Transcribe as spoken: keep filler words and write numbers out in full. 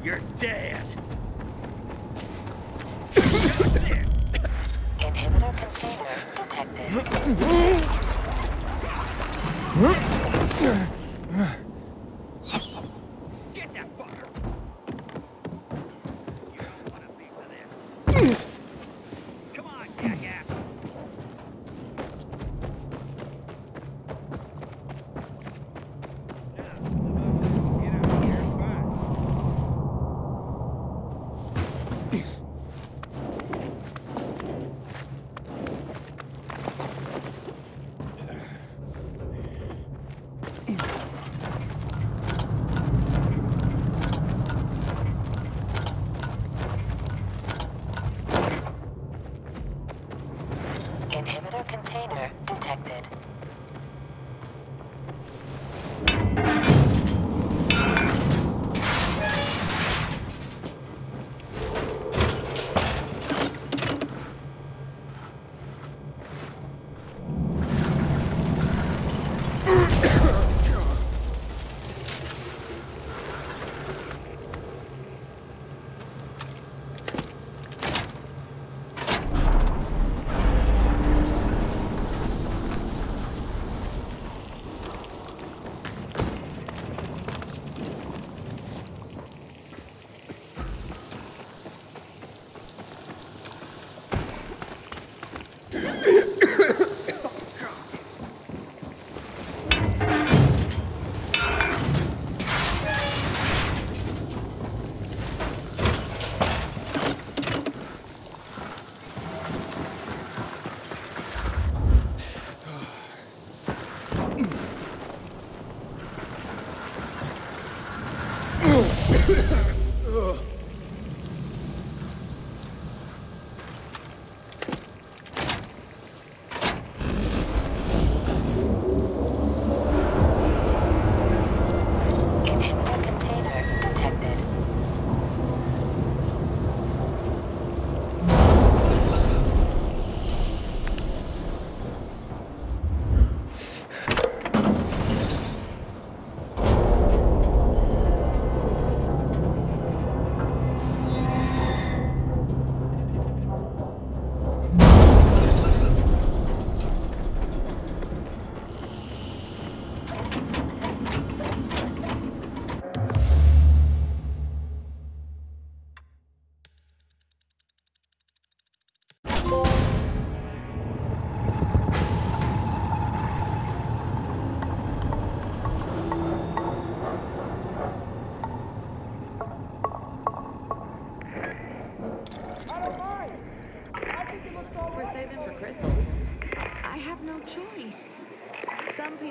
You're dead. Inhibitor container detected. Get that fucker. You don't want a piece of this. Come on, jackass. Inhibitor container detected. Inhibitor container detected. We're saving for crystals. I have no choice. Some people